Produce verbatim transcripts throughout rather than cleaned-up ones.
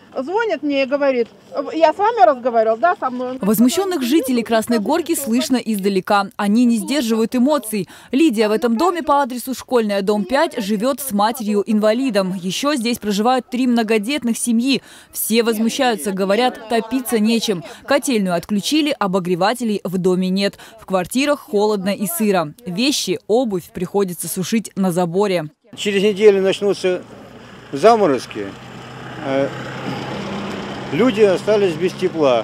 звонит мне и говорит: я с вами разговаривал, да, со мной. Возмущенных жителей Красной Горки слышно издалека. Они не сдерживают эмоций. Лидия в этом доме по адресу Школьная, дом пять, живет с матерью-инвалидом. Еще здесь проживают три многодетных семьи. Все возмущаются, говорят, топиться нечем. Котельную отключили, обогревателей в доме нет. В квартирах холодно и сыро. Вещи, обувь приходится сушить на заборе. Через неделю начнутся заморозки. Люди остались без тепла.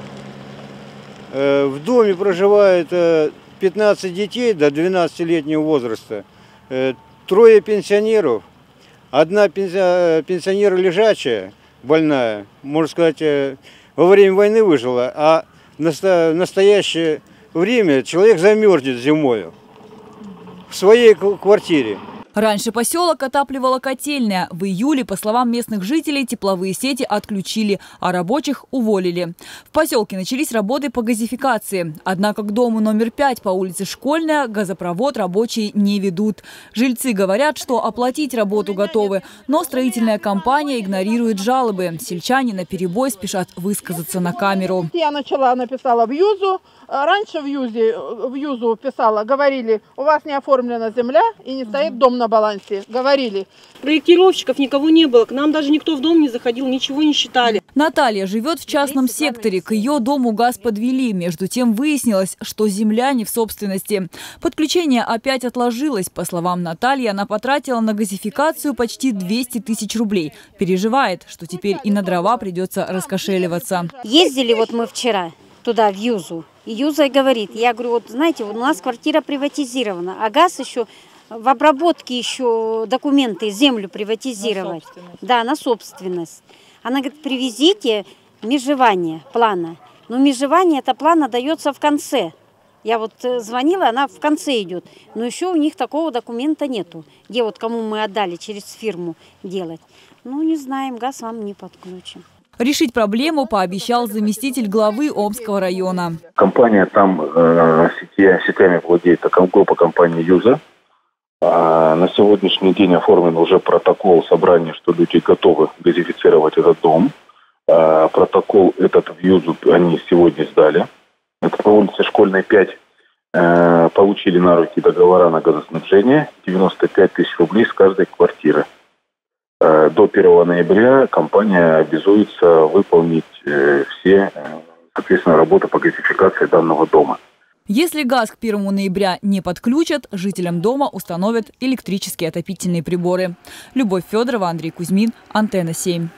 В доме проживает пятнадцать детей до двенадцатилетнего возраста, трое пенсионеров, одна пенсионер лежачая, больная, можно сказать, во время войны выжила, а в настоящее время человек замерзнет зимой в своей квартире. Раньше поселок отапливала котельная. В июле, по словам местных жителей, тепловые сети отключили, а рабочих уволили. В поселке начались работы по газификации. Однако к дому номер пять по улице Школьная газопровод рабочие не ведут. Жильцы говорят, что оплатить работу готовы, но строительная компания игнорирует жалобы. Сельчане наперебой спешат высказаться на камеру. Я начала, написала в ЮЗу. Раньше в ЮЗе, в ЮЗу писала, говорили: у вас не оформлена земля и не стоит дом на балансе. Говорили. Проектировщиков никого не было, к нам даже никто в дом не заходил, ничего не считали. Наталья живет в частном секторе. К ее дому газ подвели. Между тем выяснилось, что земля не в собственности. Подключение опять отложилось. По словам Натальи, она потратила на газификацию почти двести тысяч рублей. Переживает, что теперь и на дрова придется раскошеливаться. Ездили вот мы вчера туда, в Юзу. И Юза говорит, я говорю, вот знаете, вот у нас квартира приватизирована, а газ еще в обработке, еще документы, землю приватизировать. На да, на собственность. Она говорит, привезите межевание плана. Но межевание это плана дается в конце. Я вот звонила, она в конце идет. Но еще у них такого документа нету, где вот кому мы отдали через фирму делать. Ну, не знаем, газ вам не подключим. Решить проблему пообещал заместитель главы Омского района. Компания там э, сети, сетями владеет, группа компании «Юза». А на сегодняшний день оформлен уже протокол собрания, что люди готовы газифицировать этот дом. А протокол этот в «Юзу» они сегодня сдали. Это по улице Школьной, пять. Э, получили на руки договора на газоснабжение. девяносто пять тысяч рублей с каждой квартиры. До первого ноября компания обязуется выполнить все, соответственно, работы по газификации данного дома. Если газ к первому ноября не подключат, жителям дома установят электрические отопительные приборы. Любовь Федорова, Андрей Кузьмин, Антенна семь.